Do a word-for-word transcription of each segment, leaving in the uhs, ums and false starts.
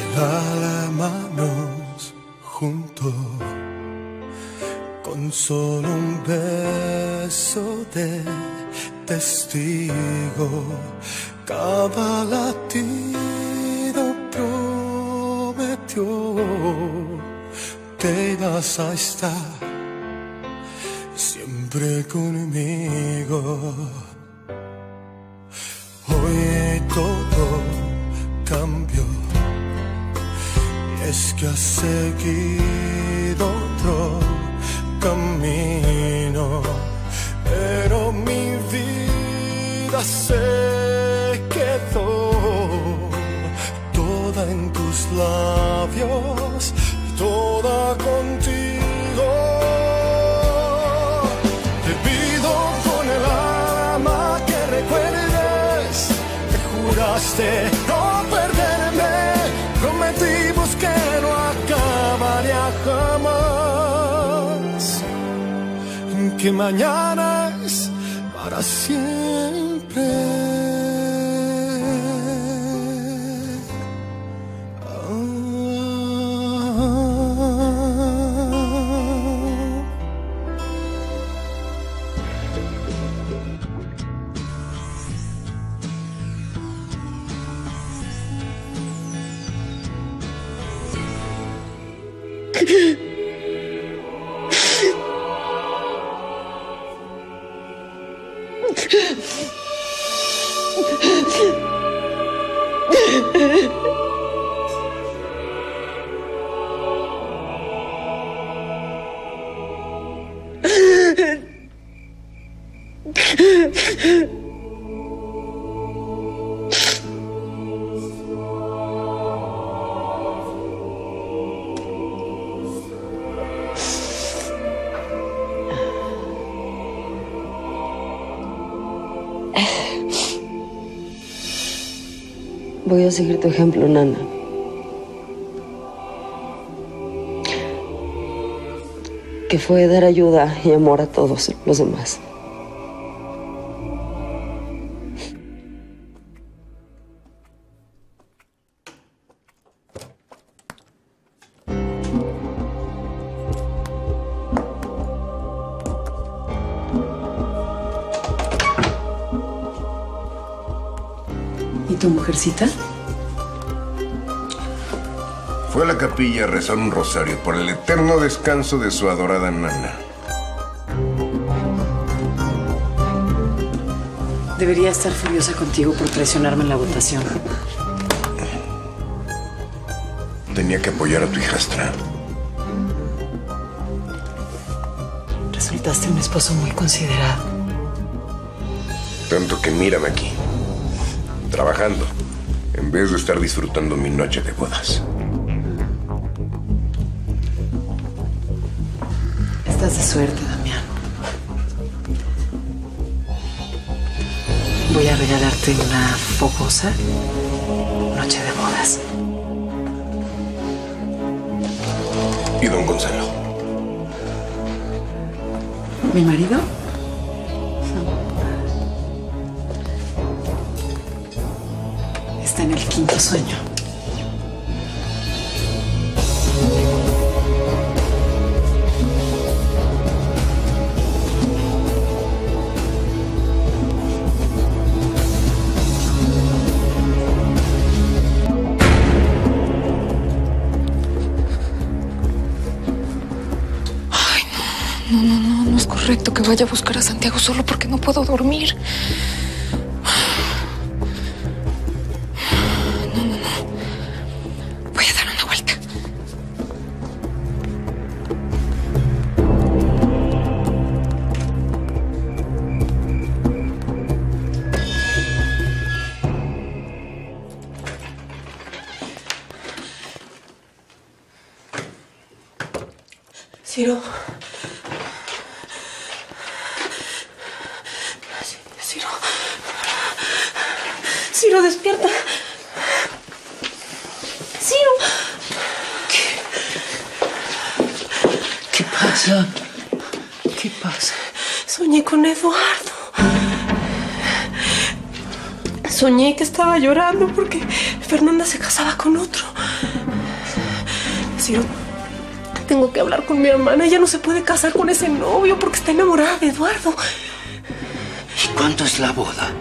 Regala manos juntos, con solo un beso de testigo. Cada latido prometió, te vas a estar siempre conmigo. Hoy todo cambió, y es que has seguido otro camino, pero mi vida se quedó toda en tus labios, toda contigo. Te pido con el alma que recuerdes que juraste no perderme, prometimos que no acabaría jamás, que mañana es para siempre. Voy a seguir tu ejemplo, Nana. Que fue dar ayuda y amor a todos los demás. ¿Y tu mujercita? Fue a la capilla a rezar un rosario por el eterno descanso de su adorada Nana. Debería estar furiosa contigo por traicionarme en la votación. Tenía que apoyar a tu hijastra. Resultaste un esposo muy considerado. Tanto que mírame aquí, trabajando, en vez de estar disfrutando mi noche de bodas. Estás de suerte, Damián. Voy a regalarte una fogosa noche de bodas. ¿Y don Gonzalo? ¿Mi marido? Está en el quinto sueño. No, no, no, no es correcto que vaya a buscar a Santiago solo porque no puedo dormir. No, no, no. Voy a dar una vuelta. Ciro. Ciro. Ciro, despierta. Ciro. ¿Qué? ¿Qué pasa? ¿Qué pasa? Soñé con Eduardo. Soñé que estaba llorando porque Fernanda se casaba con otro. Ciro, tengo que hablar con mi hermana. Ella no se puede casar con ese novio porque está enamorada de Eduardo. ¿Y cuánto es la boda?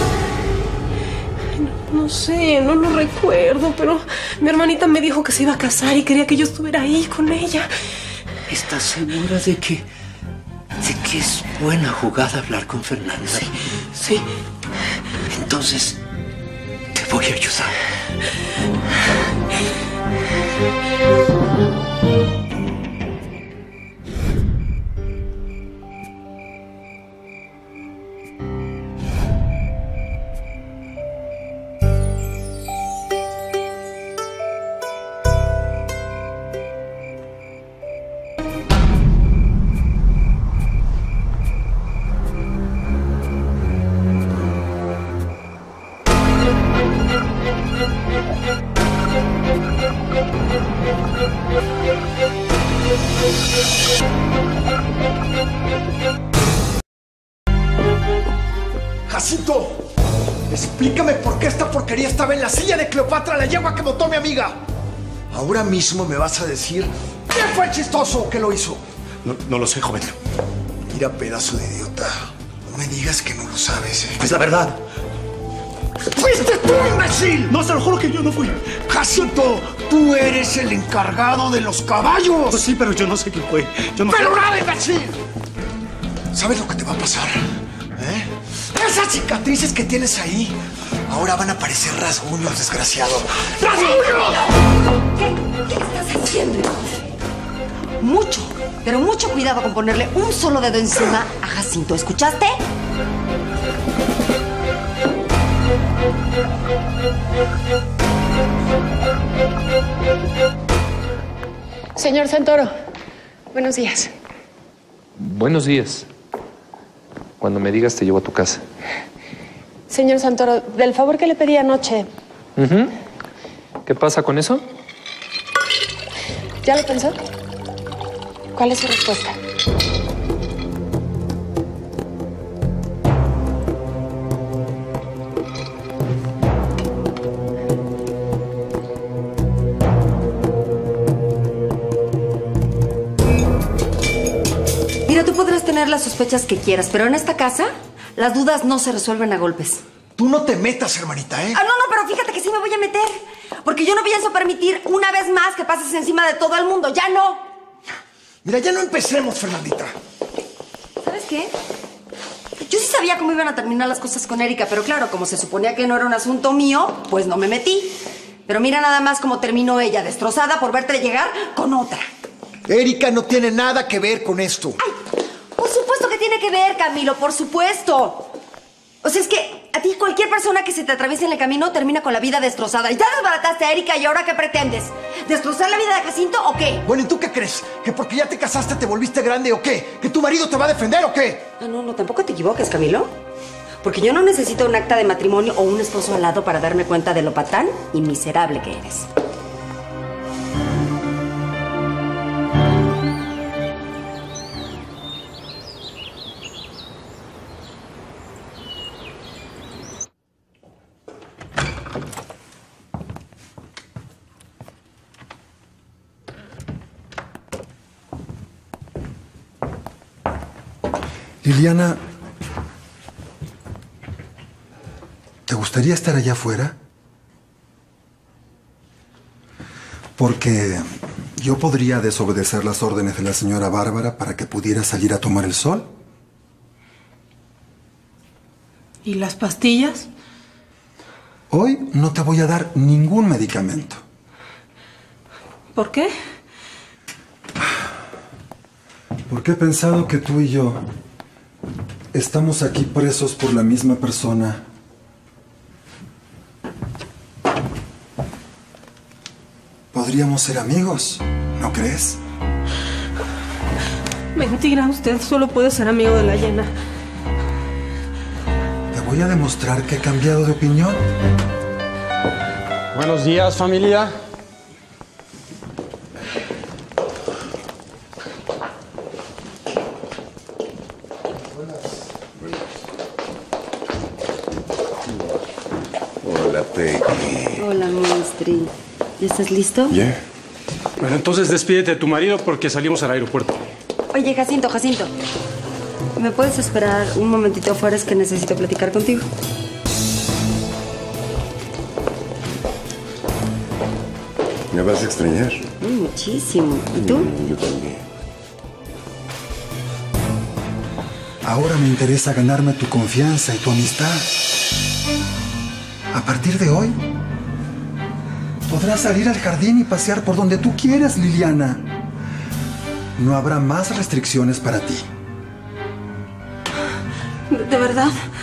No, no sé, no lo recuerdo, pero mi hermanita me dijo que se iba a casar y quería que yo estuviera ahí con ella. ¿Estás segura de que... de que es buena jugada hablar con Fernanda? Sí, sí. Entonces, te voy a ayudar. ¡Jacinto! Explícame por qué esta porquería estaba en la silla de Cleopatra, la yegua que montó mi amiga. Ahora mismo me vas a decir qué fue el chistoso que lo hizo. No, no lo sé, joven. Mira, pedazo de idiota. No me digas que no lo sabes, ¿eh? Es la verdad. ¡Fuiste tú, imbécil! No, se lo juro que yo no fui. Jacinto, tú eres el encargado de los caballos. Pues sí, pero yo no sé quién fue. Yo no ¡Pero sé. nada, imbécil! ¿Sabes lo que te va a pasar? ¿Eh? Esas cicatrices que tienes ahí ahora van a parecer rasguños, desgraciado. ¡Rasguños! ¿Qué? ¿Qué estás haciendo? Mucho, pero mucho cuidado con ponerle un solo dedo encima a Jacinto. ¿Escuchaste? Señor Santoro, buenos días. Buenos días. Cuando me digas te llevo a tu casa. Señor Santoro, del favor que le pedí anoche, Uh-huh. ¿Qué pasa con eso? ¿ya lo pensó? ¿Cuál es su respuesta? Mira, tú podrás tener las sospechas que quieras, pero en esta casa las dudas no se resuelven a golpes. Tú no te metas, hermanita, ¿eh? Ah, no, no, pero fíjate que sí me voy a meter. Porque yo no pienso permitir una vez más que pases encima de todo el mundo. ¡Ya no! Mira, ya no empecemos, Fernandita. ¿Sabes qué? Yo sí sabía cómo iban a terminar las cosas con Erika, pero claro, como se suponía que no era un asunto mío, pues no me metí. Pero mira nada más cómo terminó ella, destrozada por verte llegar con otra. Erika no tiene nada que ver con esto. ¡Ay! Por supuesto que tiene que ver, Camilo, por supuesto. O sea, es que a ti cualquier persona que se te atraviese en el camino termina con la vida destrozada. Y ya desbarataste a Erika y ahora ¿qué pretendes? ¿Destrozar la vida de Jacinto o qué? Bueno, ¿y tú qué crees? ¿Que porque ya te casaste te volviste grande o qué? ¿Que tu marido te va a defender o qué? Ah, no, no, tampoco te equivoques, Camilo. Porque yo no necesito un acta de matrimonio o un esposo al lado para darme cuenta de lo patán y miserable que eres. Liliana, ¿te gustaría estar allá afuera? Porque yo podría desobedecer las órdenes de la señora Bárbara para que pudiera salir a tomar el sol. ¿Y las pastillas? Hoy no te voy a dar ningún medicamento. ¿Por qué? Porque he pensado que tú y yo estamos aquí presos por la misma persona. Podríamos ser amigos, ¿no crees? Mentira, usted solo puede ser amigo de la Llena. Te voy a demostrar que he cambiado de opinión. Buenos días, familia. Hola, Peggy. Hola, monstri. ¿Ya estás listo? ¿Ya? Bueno, entonces despídete de tu marido porque salimos al aeropuerto. Oye, Jacinto, Jacinto. ¿Me puedes esperar un momentito afuera? Es que necesito platicar contigo. ¿Me vas a extrañar? Mm, muchísimo. ¿Y tú? Mm, yo también. Ahora me interesa ganarme tu confianza y tu amistad. A partir de hoy, podrás salir al jardín y pasear por donde tú quieras, Liliana. No habrá más restricciones para ti. ¿De verdad?